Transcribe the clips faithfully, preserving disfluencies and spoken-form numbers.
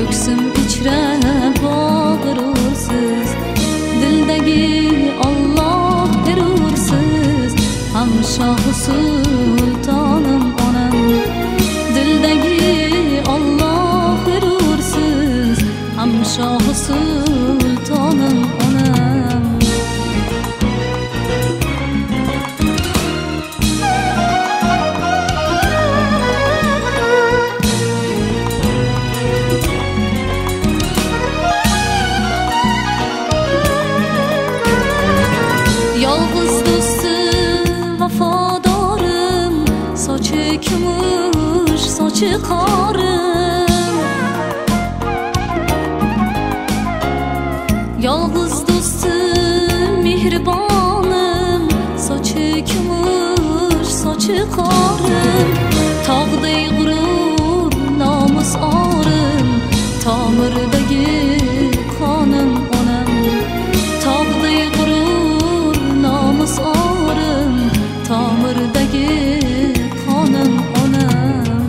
ko'ksim ichra bog'irursiz, dildagi Alloh berursiz, ham shohi sultonim onam. Dildagi Alloh berursiz, ham shohi sultonim onam. Yolg'iz do'stim, vafodorim, sochi kumush, sochi qorim. Yolg'iz do'stim, mehribonim, sochi kumush, sochi qorim. Tog'day g'urur, nomus orim, tomirdagi qonim onam. Tog'day g'urur, nomus orim, tomirdagi qonim onam.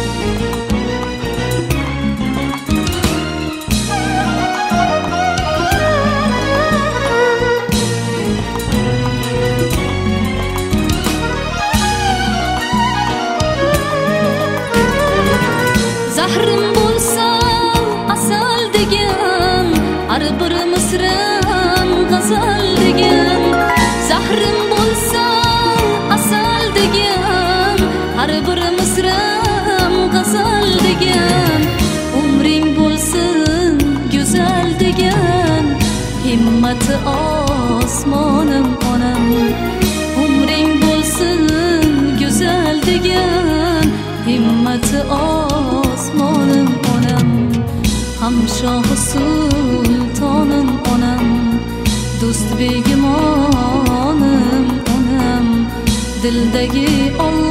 Zahrim bo'lsa asal degan, har bir misram g'azal degan. Zahrim bo'lsa asal degan, har bir misram g'azal degan. Umring bo'lsin go'zal degan, himmati osmonim onam. Umring bo'lsin go'zal degan, himmati osmonim onam. Ham shohi sultonim onam, do'st begimonim onam. Dildagi